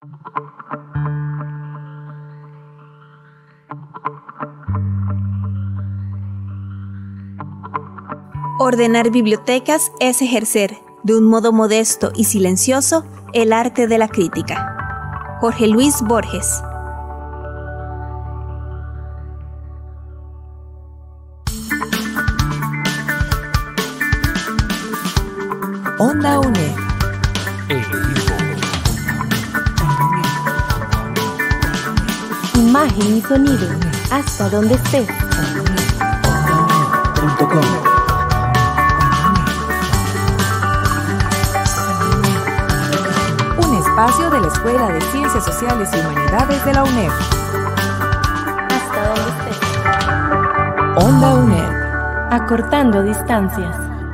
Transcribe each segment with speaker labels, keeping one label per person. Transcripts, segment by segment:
Speaker 1: Ordenar bibliotecas es ejercer, de un modo modesto y silencioso, el arte de la crítica. Jorge Luis Borges.
Speaker 2: Onda UNED.
Speaker 3: Imagen y sonido, hasta donde estés.
Speaker 2: Un espacio de la Escuela de Ciencias Sociales y Humanidades de la UNED.
Speaker 3: Hasta donde estés.
Speaker 2: Onda UNED.
Speaker 3: Acortando distancias.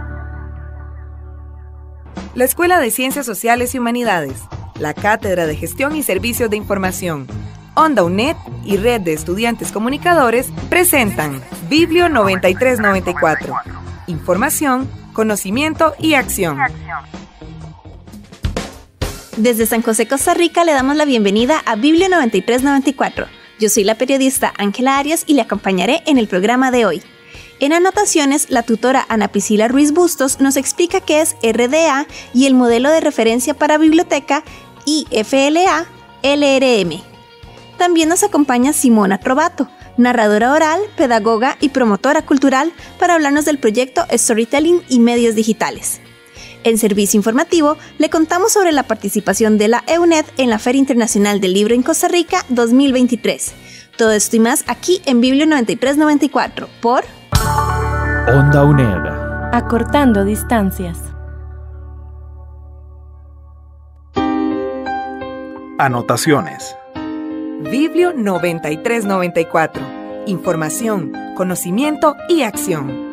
Speaker 4: La Escuela de Ciencias Sociales y Humanidades, la Cátedra de Gestión y Servicios de Información, Onda UNED y Red de Estudiantes Comunicadores presentan Biblio 9394. Información, conocimiento y acción.
Speaker 1: Desde San José, Costa Rica, le damos la bienvenida a Biblio 9394. Yo soy la periodista Ángela Arias y le acompañaré en el programa de hoy. En anotaciones, la tutora Ana Priscila Ruiz Bustos nos explica qué es RDA y el modelo de referencia para biblioteca IFLA-LRM. También nos acompaña Simona Trovato, narradora oral, pedagoga y promotora cultural, para hablarnos del proyecto Storytelling y Medios Digitales. En servicio informativo, le contamos sobre la participación de la EUNED en la Feria Internacional del Libro en Costa Rica 2023. Todo esto y más aquí en Biblio 9394 por
Speaker 5: Onda UNED.
Speaker 3: Acortando distancias.
Speaker 5: Anotaciones.
Speaker 4: Biblio 9394. Información, conocimiento y acción.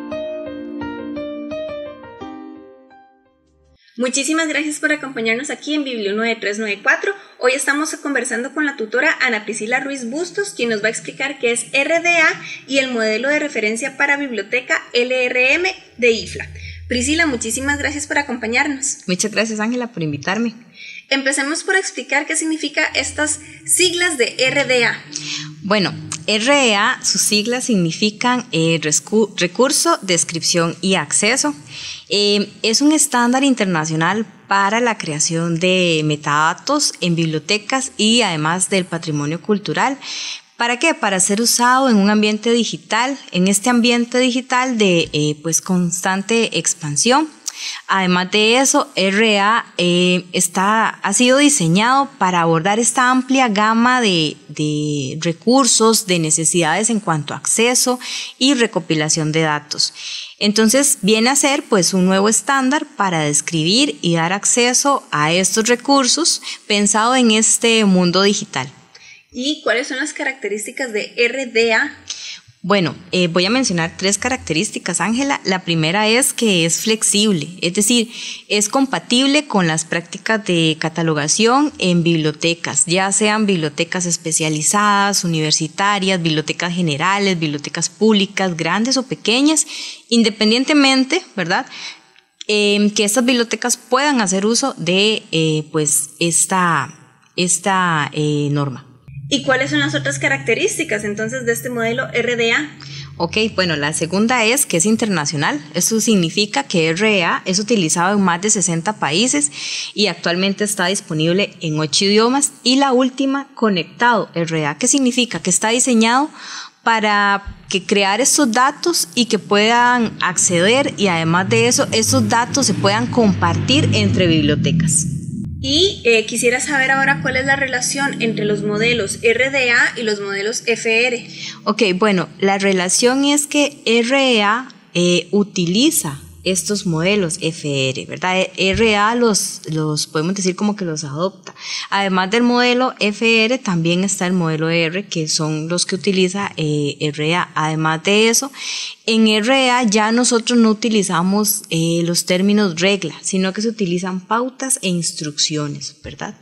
Speaker 1: Muchísimas gracias por acompañarnos aquí en Biblio 9394. Hoy estamos conversando con la tutora Ana Priscila Ruiz Bustos, quien nos va a explicar qué es RDA y el modelo de referencia para biblioteca LRM de IFLA. Priscila, muchísimas gracias por acompañarnos.
Speaker 6: Muchas gracias, Ángela, por invitarme.
Speaker 1: Empecemos por explicar qué significa estas siglas de RDA.
Speaker 6: Bueno, RDA, sus siglas significan Recurso, Descripción y Acceso. Es un estándar internacional para la creación de metadatos en bibliotecas y además del patrimonio cultural. ¿Para qué? Para ser usado en un ambiente digital, en este ambiente digital de constante expansión. Además de eso, RDA ha sido diseñado para abordar esta amplia gama de recursos, de necesidades en cuanto a acceso y recopilación de datos. Entonces viene a ser un nuevo estándar para describir y dar acceso a estos recursos pensado en este mundo digital.
Speaker 1: ¿Y cuáles son las características de RDA?
Speaker 6: Bueno, voy a mencionar 3 características, Ángela. La primera es que es flexible, es decir, es compatible con las prácticas de catalogación en bibliotecas, ya sean bibliotecas especializadas, universitarias, bibliotecas generales, bibliotecas públicas, grandes o pequeñas, independientemente, ¿verdad?, que estas bibliotecas puedan hacer uso de esta norma.
Speaker 1: ¿Y cuáles son las otras características entonces de este modelo RDA?
Speaker 6: Ok, bueno, la segunda es que es internacional. Eso significa que RDA es utilizado en más de 60 países y actualmente está disponible en 8 idiomas. Y la última, conectado RDA, que significa que está diseñado para crear estos datos y que puedan acceder, y además de eso, esos datos se puedan compartir entre bibliotecas.
Speaker 1: Y quisiera saber ahora cuál es la relación entre los modelos RDA y los modelos FR.
Speaker 6: Ok, bueno, la relación es que RDA utiliza estos modelos FR, ¿verdad? RDA los podemos decir como que los adopta. Además del modelo FR, también está el modelo R, que son los que utiliza RDA. Además de eso, en RDA ya nosotros no utilizamos los términos regla, sino que se utilizan pautas e instrucciones, ¿verdad?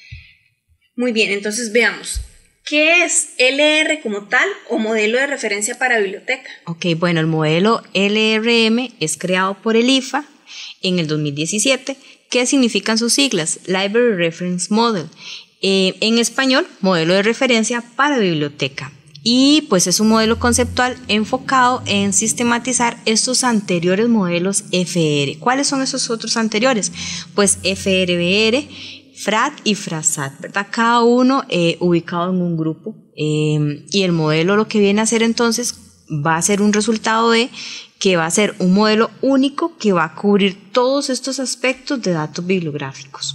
Speaker 1: Muy bien, entonces veamos. ¿Qué es LR como tal o modelo de referencia para biblioteca?
Speaker 6: Ok, bueno, el modelo LRM es creado por el IFA en el 2017. ¿Qué significan sus siglas? Library Reference Model. En español, modelo de referencia para biblioteca. Y pues es un modelo conceptual enfocado en sistematizar estos anteriores modelos FR. ¿Cuáles son esos otros anteriores? Pues FRBR, FRAT y FRASAT, ¿verdad? Cada uno ubicado en un grupo. Y el modelo lo que viene a hacer entonces va a ser un resultado de que va a ser un modelo único que va a cubrir todos estos aspectos de datos bibliográficos.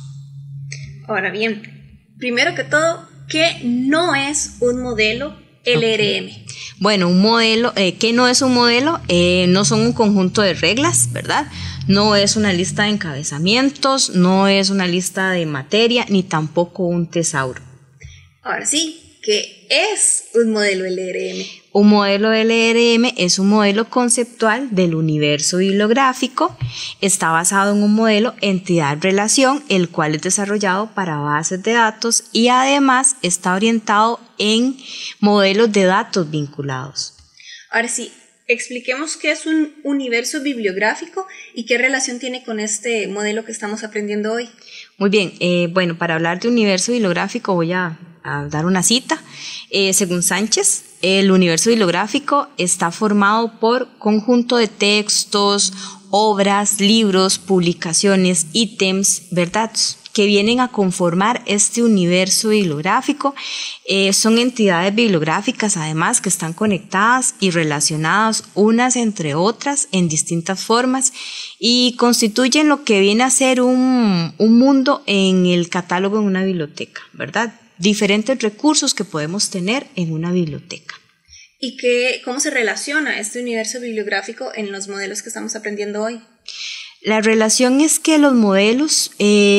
Speaker 1: Ahora bien, primero que todo, ¿qué no es un modelo LRM?
Speaker 6: Okay. Bueno, un modelo, ¿qué no es un modelo? No son un conjunto de reglas, ¿verdad? No es una lista de encabezamientos, no es una lista de materia, ni tampoco un tesauro.
Speaker 1: Ahora sí, ¿qué es un modelo LRM?
Speaker 6: Un modelo LRM es un modelo conceptual del universo bibliográfico. Está basado en un modelo entidad-relación, el cual es desarrollado para bases de datos y además está orientado en modelos de datos vinculados.
Speaker 1: Ahora sí, expliquemos qué es un universo bibliográfico y qué relación tiene con este modelo que estamos aprendiendo hoy.
Speaker 6: Muy bien, bueno, para hablar de universo bibliográfico voy a dar una cita. Según Sánchez, el universo bibliográfico está formado por conjunto de textos, obras, libros, publicaciones, ítems, ¿verdad?, que vienen a conformar este universo bibliográfico. Son entidades bibliográficas además que están conectadas y relacionadas unas entre otras en distintas formas y constituyen lo que viene a ser un mundo en el catálogo de una biblioteca, ¿verdad? Diferentes recursos que podemos tener en una biblioteca.
Speaker 1: ¿Y cómo se relaciona este universo bibliográfico en los modelos que estamos aprendiendo hoy?
Speaker 6: La relación es que los modelos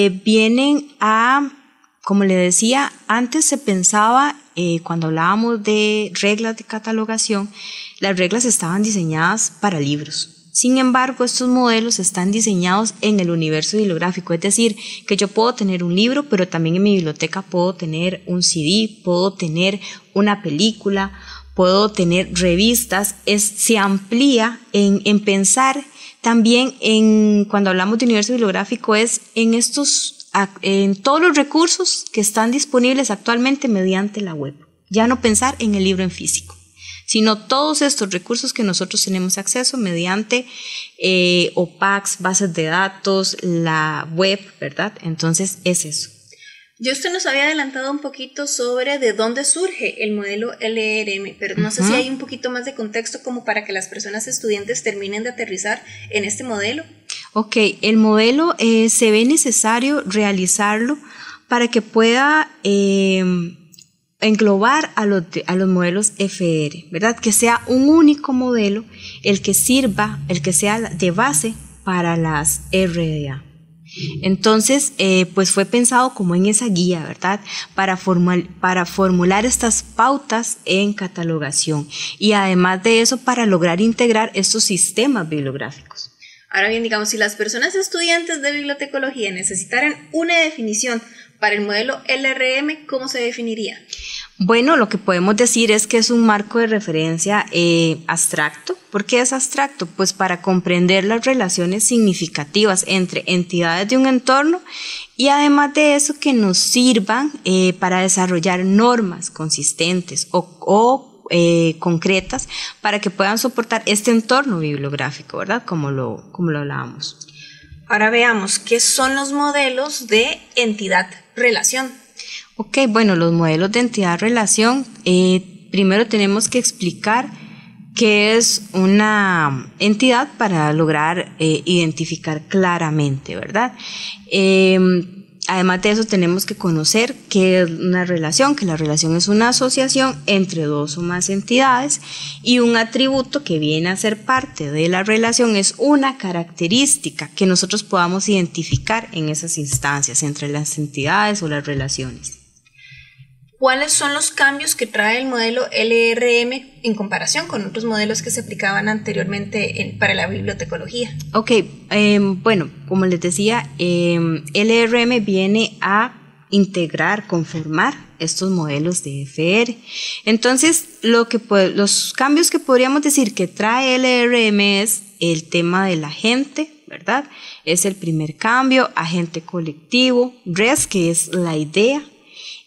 Speaker 6: vienen a, como le decía, antes se pensaba, cuando hablábamos de reglas de catalogación, las reglas estaban diseñadas para libros. Sin embargo, estos modelos están diseñados en el universo bibliográfico, es decir, que yo puedo tener un libro, pero también en mi biblioteca puedo tener un CD, puedo tener una película, puedo tener revistas. Se amplía en pensar también cuando hablamos de universo bibliográfico es en todos los recursos que están disponibles actualmente mediante la web. Ya no pensar en el libro en físico, sino todos estos recursos que nosotros tenemos acceso mediante OPACs, bases de datos, la web, ¿verdad? Entonces es eso.
Speaker 1: Usted nos había adelantado un poquito sobre de dónde surge el modelo LRM, pero no sé si hay un poquito más de contexto como para que las personas estudiantes terminen de aterrizar en este modelo.
Speaker 6: Ok, el modelo se ve necesario realizarlo para que pueda englobar a los modelos FR, ¿verdad? Que sea un único modelo el que sirva, el que sea de base para las RDA. Entonces, pues fue pensado como en esa guía, ¿verdad? Para formular estas pautas en catalogación y además de eso para lograr integrar estos sistemas bibliográficos.
Speaker 1: Ahora bien, digamos, si las personas estudiantes de bibliotecología necesitaran una definición para el modelo LRM, ¿cómo se definiría?
Speaker 6: Bueno, lo que podemos decir es que es un marco de referencia abstracto. ¿Por qué es abstracto? Pues para comprender las relaciones significativas entre entidades de un entorno y además de eso que nos sirvan para desarrollar normas consistentes o concretas para que puedan soportar este entorno bibliográfico, ¿verdad? Como lo hablábamos.
Speaker 1: Ahora veamos qué son los modelos de entidad-relación.
Speaker 6: Ok, bueno, los modelos de entidad-relación, primero tenemos que explicar qué es una entidad para lograr identificar claramente, ¿verdad? Además de eso tenemos que conocer qué es una relación, que la relación es una asociación entre dos o más entidades y un atributo que viene a ser parte de la relación es una característica que nosotros podamos identificar en esas instancias entre las entidades o las relaciones.
Speaker 1: ¿Cuáles son los cambios que trae el modelo LRM en comparación con otros modelos que se aplicaban anteriormente para la bibliotecología?
Speaker 6: Ok, bueno, como les decía, LRM viene a integrar, conformar estos modelos de FR. Entonces, los cambios que podríamos decir que trae LRM es el tema del agente, ¿verdad? Es el primer cambio, agente colectivo, res, que es la idea.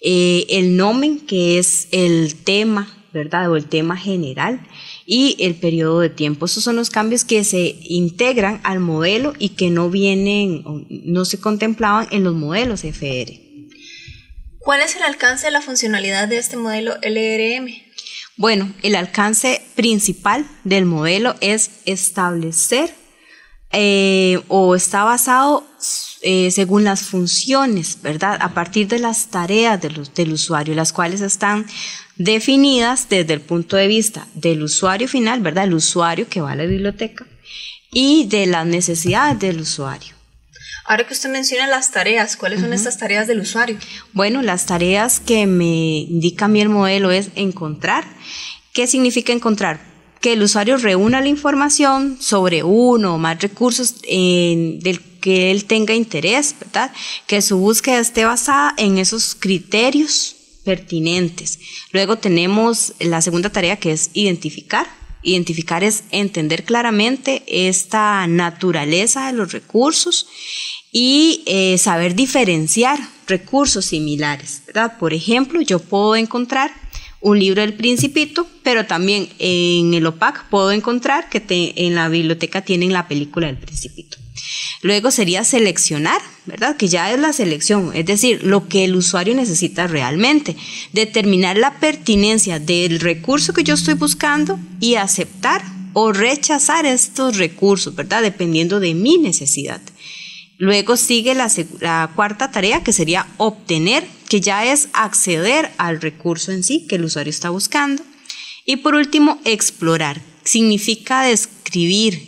Speaker 6: el nomen, que es el tema, ¿verdad? O el tema general, y el periodo de tiempo. Esos son los cambios que se integran al modelo y que no vienen, no se contemplaban en los modelos FR.
Speaker 1: ¿Cuál es el alcance de la funcionalidad de este modelo LRM?
Speaker 6: Bueno, el alcance principal del modelo es establecer o está basado según las funciones, ¿verdad? A partir de las tareas del usuario, las cuales están definidas desde el punto de vista del usuario final, ¿verdad? El usuario que va a la biblioteca, y de las necesidades del usuario.
Speaker 1: Ahora que usted menciona las tareas, ¿cuáles son estas tareas del usuario?
Speaker 6: Bueno, las tareas que me indica a mí el modelo es encontrar. ¿Qué significa encontrar? Que el usuario reúna la información sobre uno o más recursos del que él tenga interés, ¿verdad? Que su búsqueda esté basada en esos criterios pertinentes. Luego tenemos la segunda tarea, que es identificar. Identificar es entender claramente esta naturaleza de los recursos y saber diferenciar recursos similares, ¿verdad? Por ejemplo, yo puedo encontrar un libro del Principito, pero también en el OPAC puedo encontrar que en la biblioteca tienen la película del Principito. Luego sería seleccionar, ¿verdad? Que ya es la selección, es decir, lo que el usuario necesita realmente. Determinar la pertinencia del recurso que yo estoy buscando y aceptar o rechazar estos recursos, ¿verdad? Dependiendo de mi necesidad. Luego sigue la cuarta tarea, que sería obtener, que ya es acceder al recurso en sí que el usuario está buscando. Y por último, explorar. Significa descubrir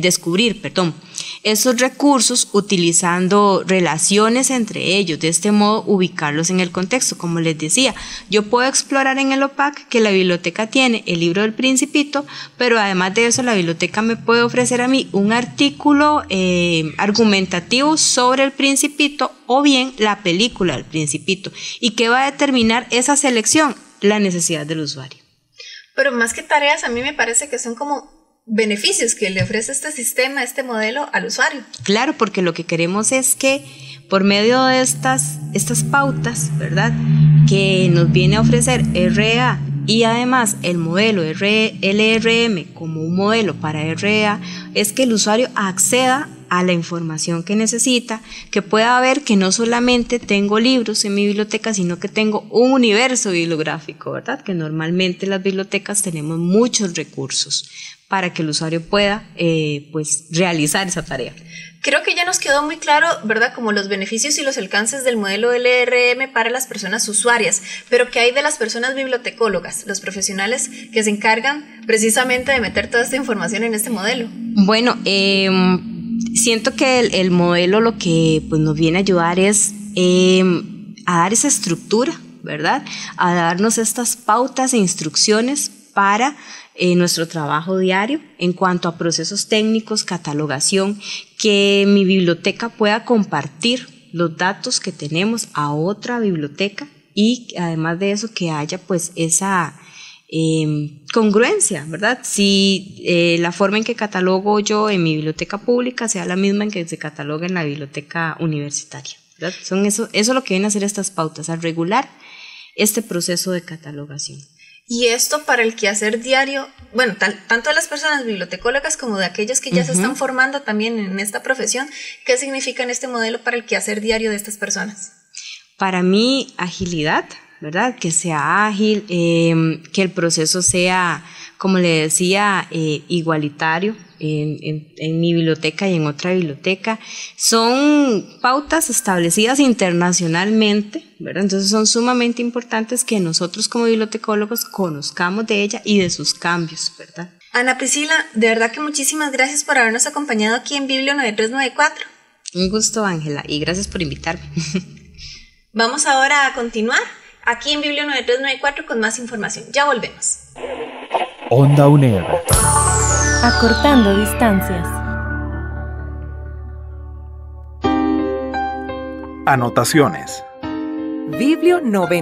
Speaker 6: esos recursos utilizando relaciones entre ellos, de este modo ubicarlos en el contexto. Como les decía, yo puedo explorar en el OPAC que la biblioteca tiene el libro del Principito, pero además de eso la biblioteca me puede ofrecer a mí un artículo argumentativo sobre el Principito o bien la película del Principito. ¿Y qué va a determinar esa selección? La necesidad del usuario.
Speaker 1: Pero más que tareas, a mí me parece que son como beneficios que le ofrece este sistema, este modelo al usuario.
Speaker 6: Claro, porque lo que queremos es que por medio de estas pautas, ¿verdad?, que nos viene a ofrecer REA y además el modelo LRM como un modelo para REA, es que el usuario acceda a la información que necesita, que pueda ver que no solamente tengo libros en mi biblioteca, sino que tengo un universo bibliográfico, ¿verdad? Que normalmente las bibliotecas tenemos muchos recursos para que el usuario pueda pues realizar esa tarea.
Speaker 1: Creo que ya nos quedó muy claro, ¿verdad?, como los beneficios y los alcances del modelo LRM para las personas usuarias, pero ¿qué hay de las personas bibliotecólogas, los profesionales que se encargan precisamente de meter toda esta información en este modelo?
Speaker 6: Bueno, siento que el modelo lo que pues, nos viene a ayudar es a dar esa estructura, ¿verdad?, a darnos estas pautas e instrucciones para nuestro trabajo diario en cuanto a procesos técnicos, catalogación, que mi biblioteca pueda compartir los datos que tenemos a otra biblioteca y además de eso que haya pues esa congruencia, ¿verdad? Si la forma en que catalogo yo en mi biblioteca pública sea la misma en que se cataloga en la biblioteca universitaria, ¿verdad? Eso es lo que vienen a hacer estas pautas, a regular este proceso de catalogación.
Speaker 1: Y esto para el quehacer diario, bueno, tanto de las personas bibliotecólogas como de aquellas que ya se están formando también en esta profesión, ¿qué significa en este modelo para el quehacer diario de estas personas?
Speaker 6: Para mí, agilidad, ¿verdad? Que sea ágil, que el proceso sea, como le decía, igualitario en mi biblioteca y en otra biblioteca. Son pautas establecidas internacionalmente, ¿verdad? Entonces son sumamente importantes que nosotros como bibliotecólogos conozcamos de ella y de sus cambios, ¿verdad?
Speaker 1: Ana Priscila, de verdad que muchísimas gracias por habernos acompañado aquí en Biblio 9394.
Speaker 6: Un gusto, Ángela, y gracias por invitarme.
Speaker 1: Vamos ahora a continuar aquí en Biblio 9394 con más información. Ya volvemos.
Speaker 5: Onda UNED.
Speaker 3: Acortando distancias.
Speaker 5: Anotaciones.
Speaker 4: Biblio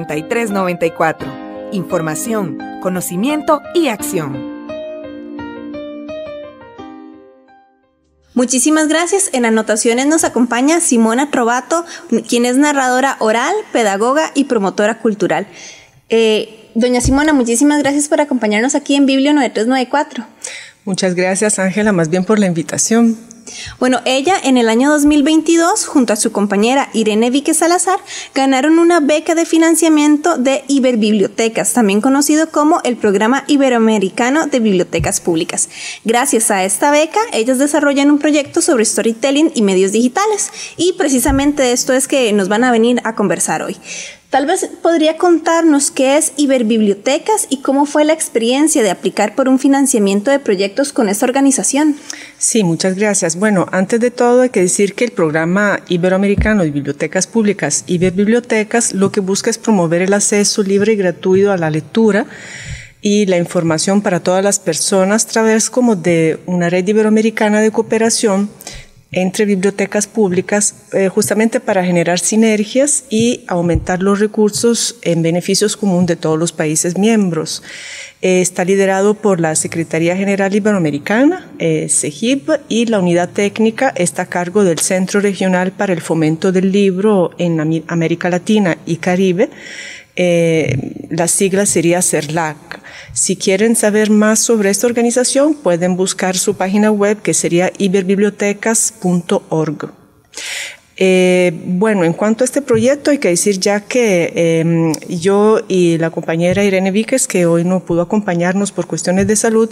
Speaker 4: 9394. Información, conocimiento y acción.
Speaker 1: Muchísimas gracias. En anotaciones nos acompaña Simona Trovato, quien es narradora oral, pedagoga y promotora cultural. Doña Simona, muchísimas gracias por acompañarnos aquí en Biblio 9394.
Speaker 7: Muchas gracias, Ángela, más bien por la invitación.
Speaker 1: Bueno, ella en el año 2022, junto a su compañera Irene Víquez Salazar, ganaron una beca de financiamiento de Iberbibliotecas, también conocido como el Programa Iberoamericano de Bibliotecas Públicas. Gracias a esta beca, ellas desarrollan un proyecto sobre storytelling y medios digitales, y precisamente de esto es que nos van a venir a conversar hoy. Tal vez podría contarnos qué es Iberbibliotecas y cómo fue la experiencia de aplicar por un financiamiento de proyectos con esta organización.
Speaker 7: Sí, muchas gracias. Bueno, antes de todo hay que decir que el Programa Iberoamericano de Bibliotecas Públicas, Iberbibliotecas, lo que busca es promover el acceso libre y gratuito a la lectura y la información para todas las personas a través como de una red iberoamericana de cooperación entre bibliotecas públicas, justamente para generar sinergias y aumentar los recursos en beneficios comunes de todos los países miembros. Está liderado por la Secretaría General Iberoamericana, CEGIP, y la unidad técnica está a cargo del Centro Regional para el Fomento del Libro en América Latina y Caribe. La sigla sería CERLAC. Si quieren saber más sobre esta organización, pueden buscar su página web, que sería iberbibliotecas.org. Bueno, en cuanto a este proyecto, hay que decir ya que yo y la compañera Irene Víquez, que hoy no pudo acompañarnos por cuestiones de salud,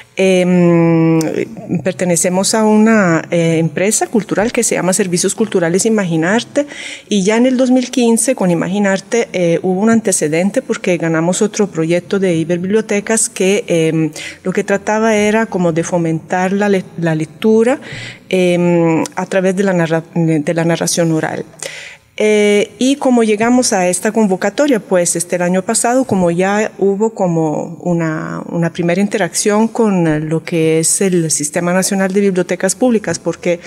Speaker 7: pertenecemos a una empresa cultural que se llama Servicios Culturales Imaginarte, y ya en el 2015 con Imaginarte hubo un antecedente porque ganamos otro proyecto de Iberbibliotecas que lo que trataba era como de fomentar la lectura a través de la narración oral. Y como llegamos a esta convocatoria, pues el año pasado, como ya hubo como una primera interacción con lo que es el Sistema Nacional de Bibliotecas Públicas, porque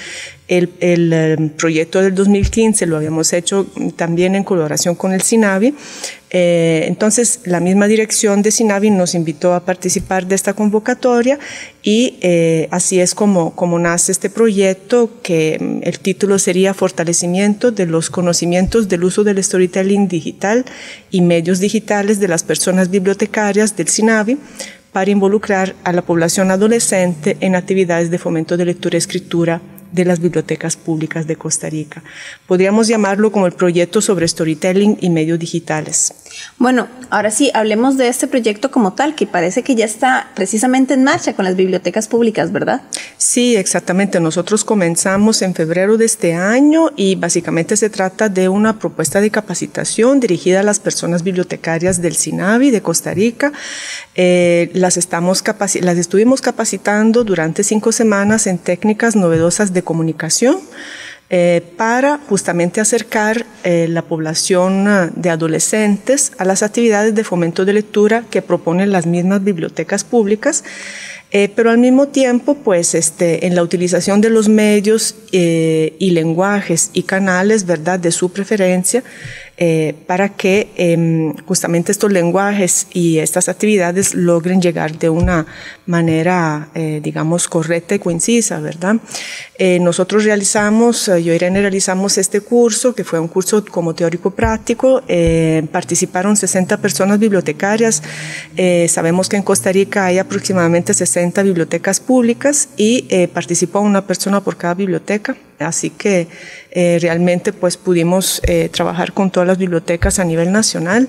Speaker 7: el proyecto del 2015 lo habíamos hecho también en colaboración con el SINAVI. Entonces la misma dirección de SINAVI nos invitó a participar de esta convocatoria y así es como nace este proyecto, que el título sería Fortalecimiento de los conocimientos del uso del storytelling digital y medios digitales de las personas bibliotecarias del SINAVI para involucrar a la población adolescente en actividades de fomento de lectura y escritura de las bibliotecas públicas de Costa Rica. Podríamos llamarlo como el proyecto sobre storytelling y medios digitales.
Speaker 1: Bueno, ahora sí, hablemos de este proyecto como tal, que parece que ya está precisamente en marcha con las bibliotecas públicas, ¿verdad?
Speaker 7: Sí, exactamente. Nosotros comenzamos en febrero de este año y básicamente se trata de una propuesta de capacitación dirigida a las personas bibliotecarias del SINAVI de Costa Rica. Las estuvimos capacitando durante 5 semanas en técnicas novedosas de comunicación para justamente acercar la población de adolescentes a las actividades de fomento de lectura que proponen las mismas bibliotecas públicas, pero al mismo tiempo, pues, en la utilización de los medios y lenguajes y canales, ¿verdad?, de su preferencia, para que justamente estos lenguajes y estas actividades logren llegar de una manera, digamos, correcta y concisa, ¿verdad? Nosotros yo y Irene realizamos este curso, que fue un curso como teórico práctico. Participaron 60 personas bibliotecarias. Sabemos que en Costa Rica hay aproximadamente 60 bibliotecas públicas y participó una persona por cada biblioteca. Así que realmente pues pudimos trabajar con todas las bibliotecas a nivel nacional.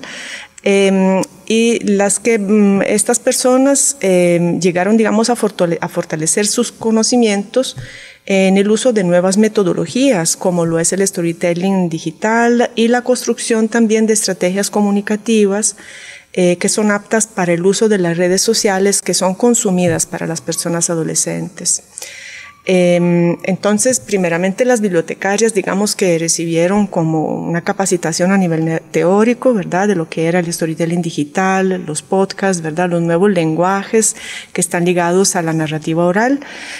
Speaker 7: Y estas personas llegaron, digamos, a fortalecer sus conocimientos en el uso de nuevas metodologías, como lo es el storytelling digital y la construcción también de estrategias comunicativas que son aptas para el uso de las redes sociales que son consumidas para las personas adolescentes. Entonces, primeramente las bibliotecarias, digamos que recibieron como una capacitación a nivel teórico, ¿verdad?, de lo que era el storytelling digital, los podcasts, ¿verdad?, los nuevos lenguajes que están ligados a la narrativa oral,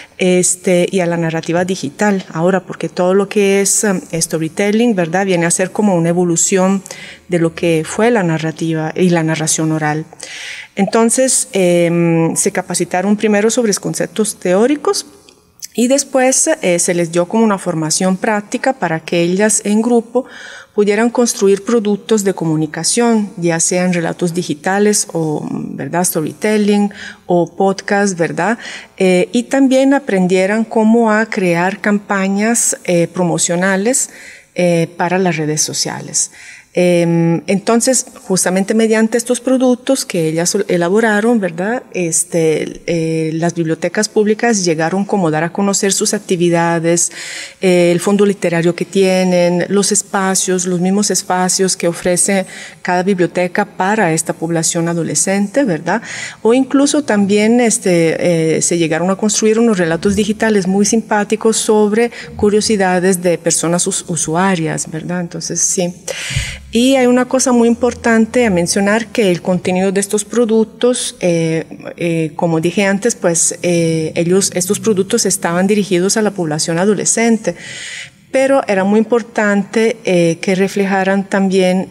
Speaker 7: y a la narrativa digital. Ahora, porque todo lo que es storytelling, ¿verdad?, viene a ser como una evolución de lo que fue la narrativa y la narración oral. Entonces, se capacitaron primero sobre conceptos teóricos, Y después se les dio como una formación práctica para que ellas en grupo pudieran construir productos de comunicación, ya sean relatos digitales o, ¿verdad?, storytelling o podcast, ¿verdad? Y también aprendieran cómo a crear campañas promocionales para las redes sociales. Entonces, justamente mediante estos productos que ellas elaboraron, ¿verdad? Las bibliotecas públicas llegaron como dar a conocer sus actividades, el fondo literario que tienen, los espacios, los mismos espacios que ofrece cada biblioteca para esta población adolescente, ¿verdad? O incluso también se llegaron a construir unos relatos digitales muy simpáticos sobre curiosidades de personas usuarias, ¿verdad? Entonces, sí. Y hay una cosa muy importante a mencionar, que el contenido de estos productos, como dije antes, pues estos productos estaban dirigidos a la población adolescente, pero era muy importante que reflejaran también,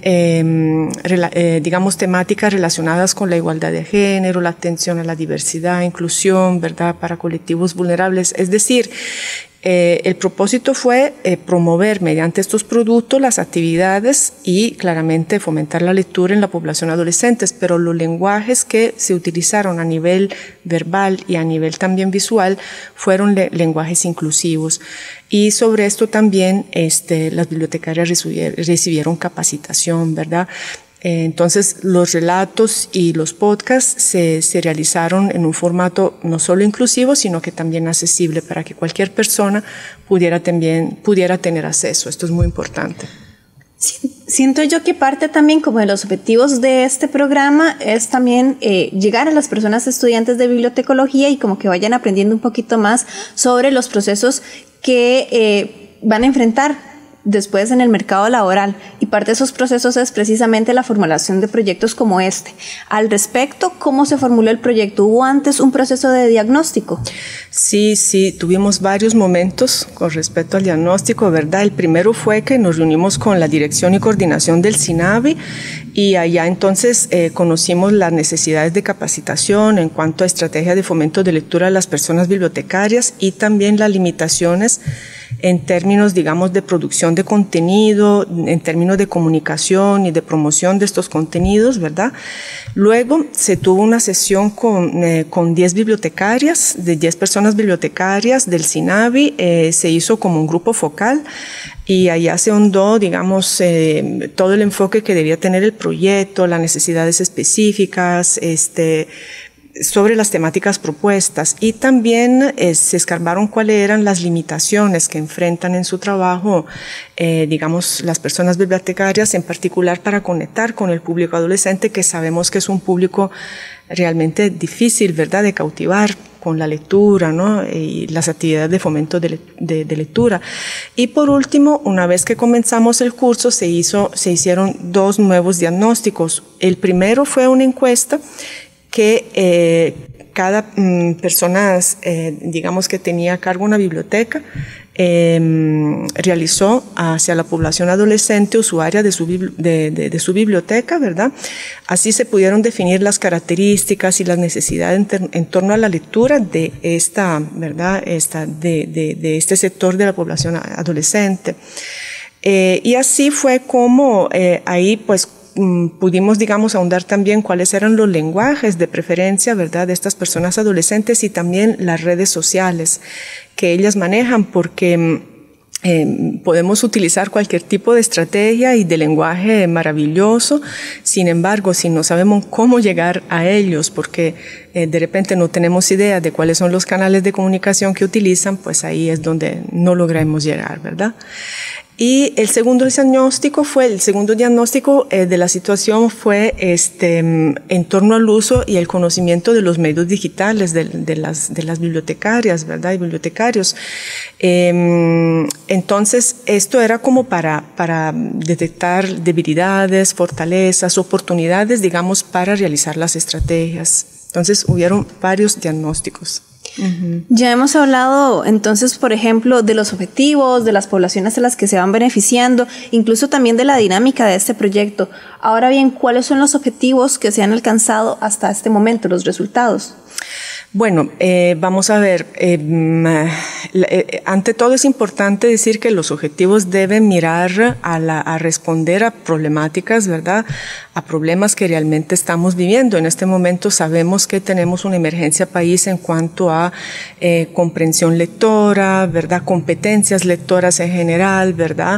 Speaker 7: digamos, temáticas relacionadas con la igualdad de género, la atención a la diversidad, inclusión, ¿verdad?, para colectivos vulnerables. Es decir, el propósito fue promover mediante estos productos las actividades y claramente fomentar la lectura en la población adolescente, pero los lenguajes que se utilizaron a nivel verbal y a nivel también visual fueron lenguajes inclusivos. Y sobre esto también las bibliotecarias recibieron capacitación, ¿verdad? Entonces, los relatos y los podcasts se realizaron en un formato no solo inclusivo, sino que también accesible para que cualquier persona pudiera tener acceso. Esto es muy importante.
Speaker 1: Siento yo que parte también como de los objetivos de este programa es también llegar a las personas estudiantes de bibliotecología y como que vayan aprendiendo un poquito más sobre los procesos que van a enfrentar después en el mercado laboral, y parte de esos procesos es precisamente la formulación de proyectos como este. Al respecto, ¿cómo se formuló el proyecto? ¿Hubo antes un proceso de diagnóstico?
Speaker 7: Sí, tuvimos varios momentos con respecto al diagnóstico, ¿verdad? El primero fue que nos reunimos con la dirección y coordinación del CINAVI y allá entonces conocimos las necesidades de capacitación en cuanto a estrategias de fomento de lectura de las personas bibliotecarias y también las limitaciones en términos, digamos, de producción de contenido, en términos de comunicación y de promoción de estos contenidos, ¿verdad? Luego se tuvo una sesión con 10 bibliotecarias, de 10 personas bibliotecarias del CINAVI, se hizo como un grupo focal y allá se ahondó, digamos, todo el enfoque que debía tener el proyecto, las necesidades específicas, sobre las temáticas propuestas, y también se escarbaron cuáles eran las limitaciones que enfrentan en su trabajo, digamos, las personas bibliotecarias, en particular para conectar con el público adolescente, que sabemos que es un público realmente difícil, ¿verdad?, de cautivar con la lectura, ¿no?, y las actividades de fomento de lectura. Y por último, una vez que comenzamos el curso, se hicieron 2 nuevos diagnósticos. El primero fue una encuesta que cada persona, digamos, que tenía a cargo una biblioteca, realizó hacia la población adolescente usuaria de su biblioteca, ¿verdad? Así se pudieron definir las características y las necesidades en torno a la lectura de esta, ¿verdad?, de este sector de la población adolescente. Y así fue como ahí, pues, pudimos, digamos, ahondar también cuáles eran los lenguajes de preferencia, ¿verdad?, de estas personas adolescentes, y también las redes sociales que ellas manejan, porque podemos utilizar cualquier tipo de estrategia y de lenguaje maravilloso. Sin embargo, si no sabemos cómo llegar a ellos, porque de repente no tenemos idea de cuáles son los canales de comunicación que utilizan, pues ahí es donde no logramos llegar, ¿verdad? Y el segundo diagnóstico de la situación fue en torno al uso y el conocimiento de los medios digitales de las bibliotecarias, ¿verdad?, y bibliotecarios. Entonces, esto era como para detectar debilidades, fortalezas, oportunidades, digamos, para realizar las estrategias. Entonces, hubieron varios diagnósticos. Uh-huh.
Speaker 1: Ya hemos hablado entonces, por ejemplo, de los objetivos, de las poblaciones a las que se van beneficiando, incluso también de la dinámica de este proyecto. Ahora bien, ¿cuáles son los objetivos que se han alcanzado hasta este momento, los resultados?
Speaker 7: Bueno, vamos a ver, ante todo es importante decir que los objetivos deben mirar a responder a problemáticas, ¿verdad? A problemas que realmente estamos viviendo. En este momento sabemos que tenemos una emergencia país en cuanto a comprensión lectora, ¿verdad? Competencias lectoras en general, ¿verdad?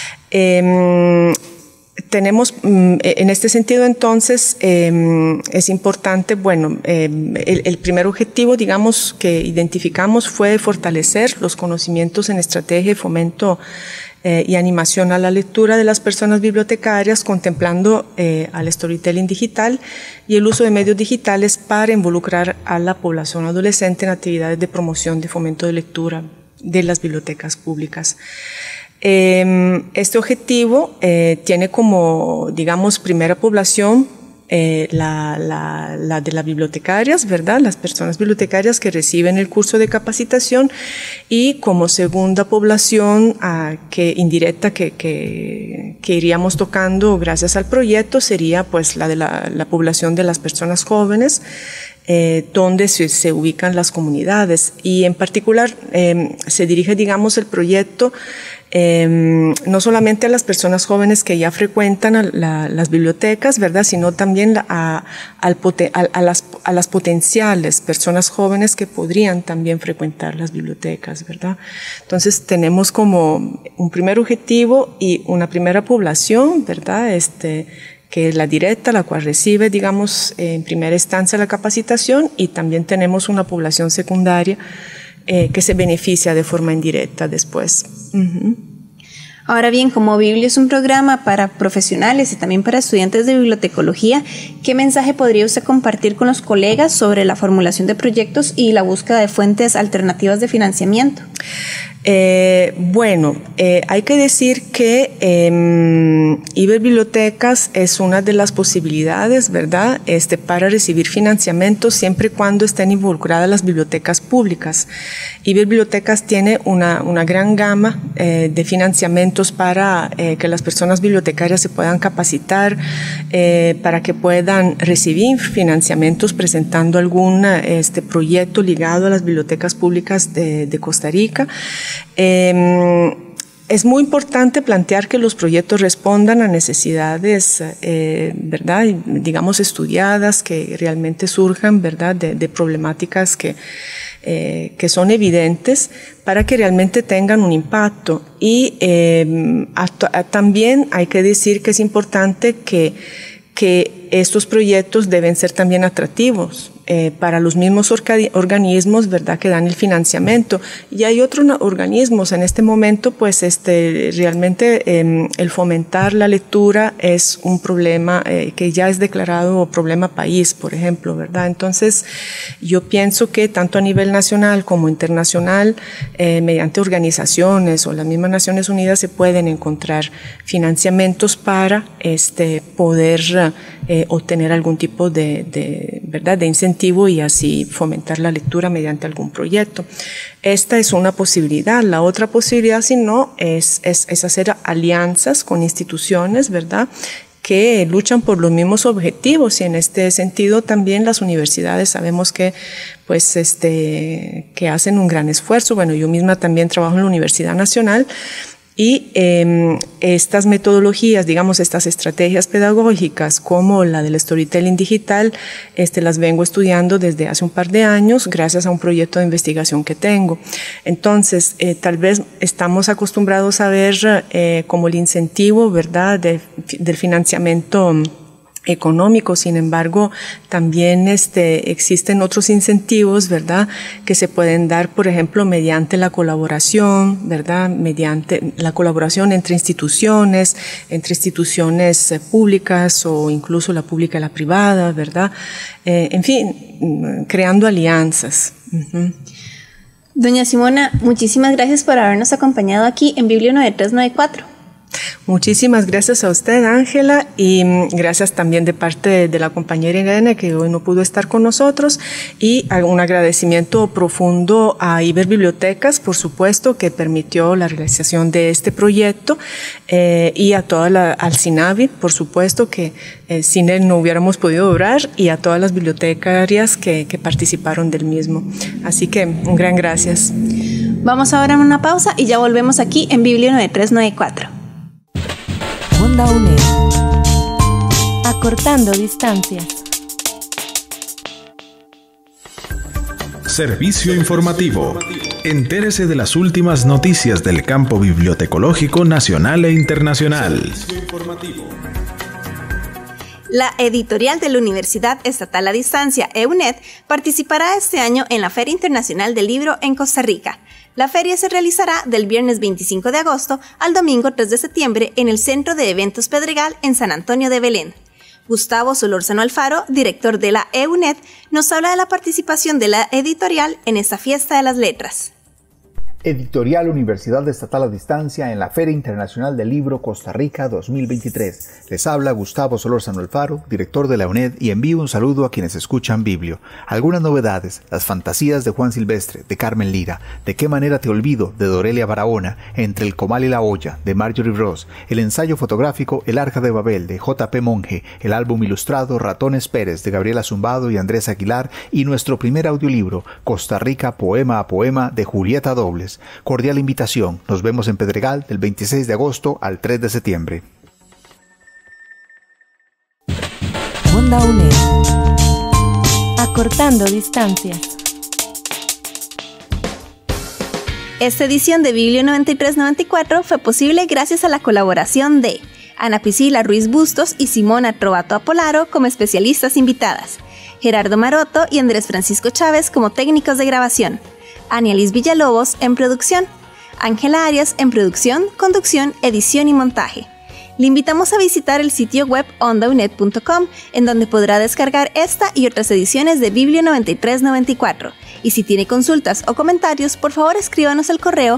Speaker 7: Tenemos, en este sentido, entonces, es importante, bueno, el primer objetivo, digamos, que identificamos fue fortalecer los conocimientos en estrategia, fomento y animación a la lectura de las personas bibliotecarias, contemplando al storytelling digital y el uso de medios digitales para involucrar a la población adolescente en actividades de promoción de fomento de lectura de las bibliotecas públicas. Este objetivo tiene como, digamos, primera población la de las bibliotecarias, ¿verdad? Las personas bibliotecarias que reciben el curso de capacitación, y como segunda población indirecta que iríamos tocando gracias al proyecto sería pues la de la población de las personas jóvenes, donde se ubican las comunidades, y en particular se dirige, digamos, el proyecto no solamente a las personas jóvenes que ya frecuentan las bibliotecas, ¿verdad?, sino también a las potenciales personas jóvenes que podrían también frecuentar las bibliotecas, ¿verdad? Entonces tenemos como un primer objetivo y una primera población, ¿verdad?, que es la directa, la cual recibe, digamos, en primera instancia la capacitación, y también tenemos una población secundaria que se beneficia de forma indirecta después. Uh-huh.
Speaker 1: Ahora bien, como Biblio es un programa para profesionales y también para estudiantes de bibliotecología, ¿qué mensaje podría usted compartir con los colegas sobre la formulación de proyectos y la búsqueda de fuentes alternativas de financiamiento?
Speaker 7: Bueno, hay que decir que Iberbibliotecas es una de las posibilidades, ¿verdad?, para recibir financiamiento siempre y cuando estén involucradas las bibliotecas públicas. Iberbibliotecas tiene una gran gama de financiamientos para que las personas bibliotecarias se puedan capacitar, para que puedan recibir financiamientos presentando algún proyecto ligado a las bibliotecas públicas de Costa Rica. Es muy importante plantear que los proyectos respondan a necesidades, ¿verdad?, digamos, estudiadas, que realmente surjan, ¿verdad?, de problemáticas que son evidentes, para que realmente tengan un impacto. Y también hay que decir que es importante que estos proyectos deben ser también atractivos para los mismos organismos, ¿verdad?, que dan el financiamiento. Y hay otros organismos en este momento, pues realmente el fomentar la lectura es un problema que ya es declarado problema país, por ejemplo, ¿verdad? Entonces, yo pienso que tanto a nivel nacional como internacional, mediante organizaciones o las mismas Naciones Unidas, se pueden encontrar financiamientos para poder obtener algún tipo ¿verdad?, de incentivo, y así fomentar la lectura mediante algún proyecto. Esta es una posibilidad. La otra posibilidad, si no, es hacer alianzas con instituciones, ¿verdad?, que luchan por los mismos objetivos, y en este sentido también las universidades sabemos que pues que hacen un gran esfuerzo. Bueno, yo misma también trabajo en la Universidad Nacional, y estas metodologías, digamos, estas estrategias pedagógicas como la del storytelling digital, las vengo estudiando desde hace un par de años gracias a un proyecto de investigación que tengo. Entonces, tal vez estamos acostumbrados a ver como el incentivo, ¿verdad?, del financiamiento económico. Sin embargo, también existen otros incentivos, ¿verdad?, que se pueden dar, por ejemplo, mediante la colaboración, ¿verdad?, mediante la colaboración entre instituciones públicas, o incluso la pública y la privada, ¿verdad? En fin, creando alianzas. Uh-huh.
Speaker 1: Doña Simona, muchísimas gracias por habernos acompañado aquí en Biblio 9394.
Speaker 7: Muchísimas gracias a usted, Ángela, y gracias también de parte de la compañera Irene, que hoy no pudo estar con nosotros, y un agradecimiento profundo a Iberbibliotecas, por supuesto, que permitió la realización de este proyecto, y a al CINAVI, por supuesto, que sin él no hubiéramos podido obrar, y a todas las bibliotecarias que participaron del mismo. Así que un gran gracias.
Speaker 1: Vamos ahora a una pausa y ya volvemos aquí en Biblio 9394.
Speaker 2: Onda UNED.
Speaker 3: Acortando distancias.
Speaker 5: Servicio informativo. Entérese de las últimas noticias del campo bibliotecológico nacional e internacional.
Speaker 1: La editorial de la Universidad Estatal a Distancia, EUNED, participará este año en la Feria Internacional del Libro en Costa Rica. La feria se realizará del viernes 25 de agosto al domingo 3 de septiembre en el Centro de Eventos Pedregal en San Antonio de Belén. Gustavo Solórzano Alfaro, director de la EUNED, nos habla de la participación de la editorial en esta fiesta de las letras.
Speaker 8: Editorial Universidad Estatal a Distancia en la Feria Internacional del Libro Costa Rica 2023. Les habla Gustavo Solórzano Alfaro, director de la UNED, y envío un saludo a quienes escuchan Biblio. Algunas novedades: las fantasías de Juan Silvestre, de Carmen Lira, De qué manera te olvido, de Dorelia Barahona, Entre el comal y la olla, de Marjorie Ross, el ensayo fotográfico El Arca de Babel, de J.P. Monge, el álbum ilustrado Ratones Pérez, de Gabriela Zumbado y Andrés Aguilar, y nuestro primer audiolibro, Costa Rica Poema a Poema, de Julieta Dobles. Cordial invitación. Nos vemos en Pedregal del 26 de agosto al 3 de septiembre.
Speaker 2: Onda UNED.
Speaker 3: Acortando distancias.
Speaker 1: Esta edición de Biblio 9394 fue posible gracias a la colaboración de Ana Priscila Ruiz Bustos y Simona Trovato Apolaro como especialistas invitadas, Gerardo Maroto y Andrés Francisco Chávez como técnicos de grabación, Anialis Villalobos en producción, Ángela Arias en producción, conducción, edición y montaje. Le invitamos a visitar el sitio web ondaunet.com, en donde podrá descargar esta y otras ediciones de Biblio 9394. Y si tiene consultas o comentarios, por favor escríbanos al correo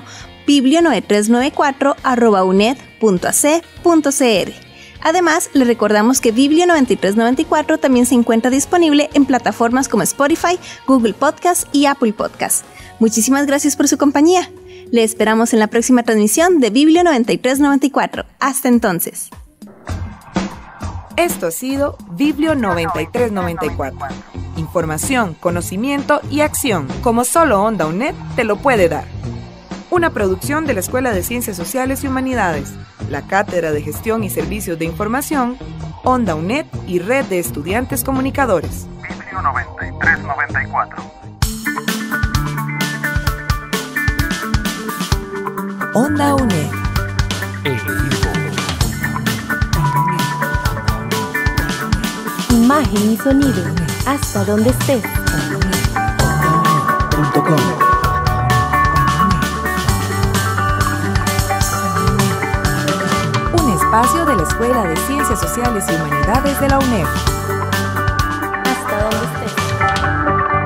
Speaker 1: biblio9394@uned.ac.cr. Además, le recordamos que Biblio 9394 también se encuentra disponible en plataformas como Spotify, Google Podcast y Apple Podcast. Muchísimas gracias por su compañía. Le esperamos en la próxima transmisión de Biblio 9394. Hasta entonces.
Speaker 4: Esto ha sido Biblio 9394. Información, conocimiento y acción, como solo Onda UNED te lo puede dar. Una producción de la Escuela de Ciencias Sociales y Humanidades, la Cátedra de Gestión y Servicios de Información, Onda UNED y Red de Estudiantes Comunicadores.
Speaker 5: Biblio 9394.
Speaker 2: Onda UNED.
Speaker 3: Imagen y sonido. Hasta donde estés.
Speaker 2: Un espacio de la Escuela de Ciencias Sociales y Humanidades de la UNED.